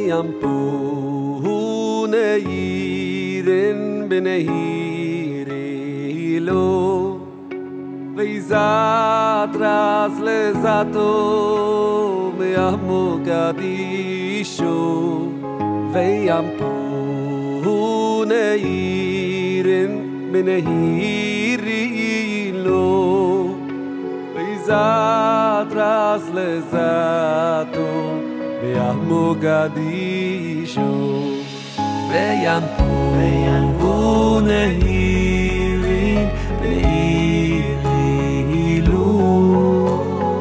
וימפו נהירן בנהירי לו ויזטרס לזתו מעמו קדישו וימפו נהירן בנהירי לו ויזטרס לזתו מעמו קדישו וימפו נהירן בנהירי לו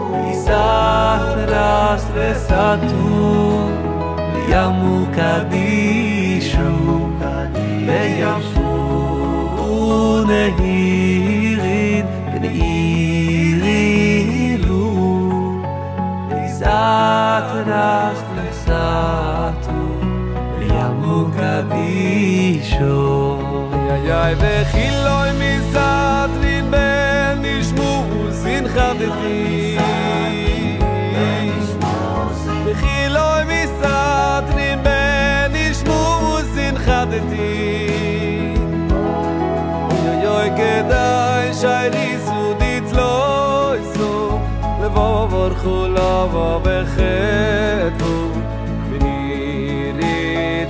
ויזטרס לזתו מעמו קדישו וימפו נהירן בנהירי לו ויזטרס לזתו מעמו קדישו וחילוי מסתרין בנשמו זנחתתי וחילוי מסתרין בנשמו זנחתתי יוי כדאי שייריסו דיצלויסו לבוא ברכו לבוא בחטאו בנירי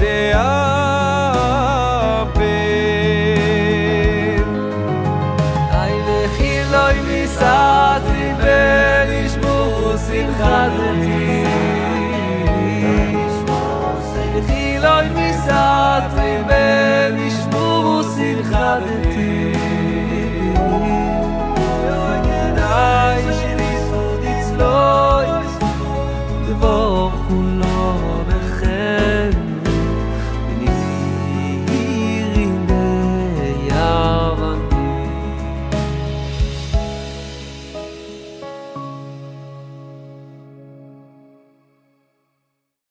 דאפן אי וחילוי מסתרין בנשמו זנחתתי וחילוי מסתרין בנשמו זנחתתי